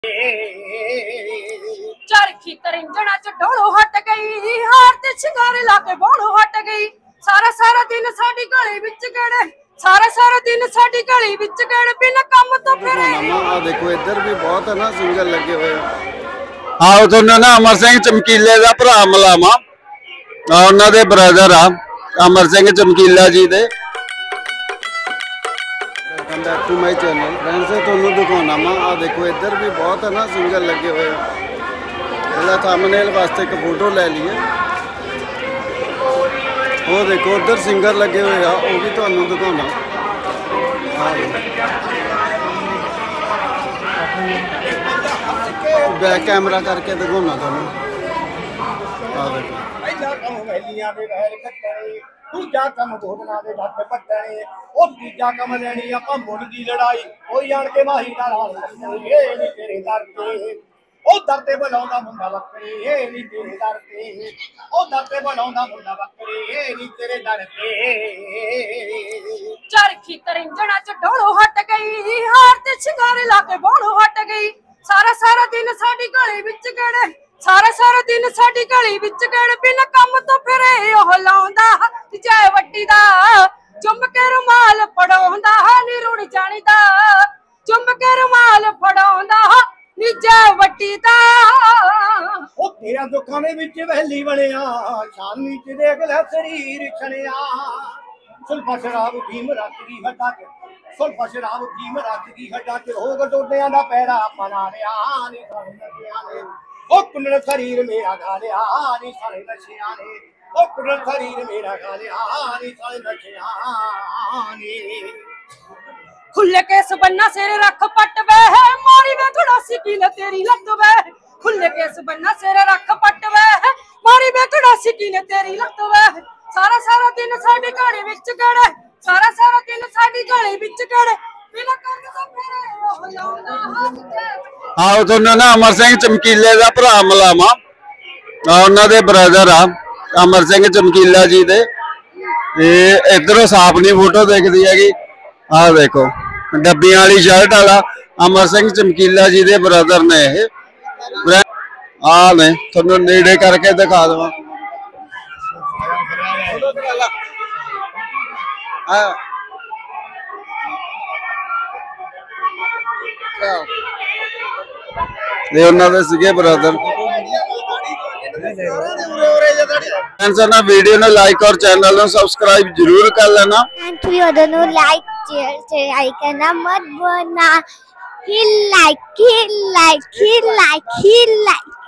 चरखी तरिंजणा च ढोलो हट गई, हार ते शिंगार ला के बोलो हट गई। सारा सारा दिन साडी गली विच गड़े, सारा सारा दिन साडी गली विच गड़े, बिना काम तो फिरे। आ देखो इधर भी बहुत है ना सिंगर लगे हुए। आओ तो ना अमर सिंह चमकीले दा भरा मलावा, उन्हां दे ब्रदर आ अमर सिंह चमकीला जी दे। Back to my channel friends, तुहानूं दिखाउणा वा। आ देखो इधर भी बहुत है ना सिंगर लगे हुए। पहला थंबनेल वास्ते एक फोटो ले लीए। वो देखो उधर सिंगर लगे हुए आ, वो भी तुहानूं दिखाउणा। बैक कैमरा करके दिखाउणा तुहानूं। आ देखो दूजा कम धोदना दे ढक पट्टने, ओ तीजा कम लेनी आपां मुड़ दी लड़ाई, कोई आण के माही नाल ए नी तेरे दर ते, ओ दर ते बुलाउंदा मुंडा बकरी ए नी तेरे दर ते, ओ दर ते बुलाउंदा मुंडा बकरी ए नी तेरे दर ते। चरखी तरिंजणा च ढोलो हट गई, हार ते शिंगार ला के बोलो हट गई। सारा सारा दिन साडी गली विच गड़े, सारा सारा दिन साडी गली विच गड़े, बिना काम तो फिरे ओह लाउंदा जै वट्टी दा, चुम के रुमाल फड़ाउंदा नी रुड़ जानी दा, चुम के रुमाल फड़ाउंदा नी जै वट्टी दा। ओ तेरा दुखां दे विच वैली बणिया, शामी च देख लै शरीर छणिया। सुल्फा शराब भीम रख दी हड्डां च, सुल्फा शराब भीम रख दी हड्डां च, रोग डोडियां दा पैरा बना लिया नी सारे नशियां ने। ओ कुंडल शरीर मेरा गा लिया नी सारे नशियां ने, ओ कुंडल शरीर मेरा गा लिया नी सारे नशियां ने। खुले केस बन्ना सिर रख पट वे, मारी वे खड़ासी कील तेरी लत वे। खुले केस बन्ना सिर रख पट वे, मारी वे खड़ासी कील तेरी लत वे। सारा सारा दिन साडी गली विच गड़े, सारा सारा दिन साडी गली विच गड़े, बिना काम तो फिरे ओह लाउंदा हाथ। आओ तो ना अमर सिंह चमकीले दा भरा मलावा, उन्हां दे ब्रदर आ अमर सिंह चमकीला जी दे। इधरों साफ नहीं फोटो दिखदी हैगी। आ देखो डब्बियां वाली शर्ट वाला अमर सिंह चमकीला जी दे ब्रदर ने ये। आ ने तुहानूं नेड़े करके दिखा देवां। ये उन्हां दे सीगे ब्रदर। वीडियो ने लाइक और चैनल ने सब्सक्राइब जरूर कर लेना। वीडियो लाइक शेयर करना मत भूलना। हिल लाइक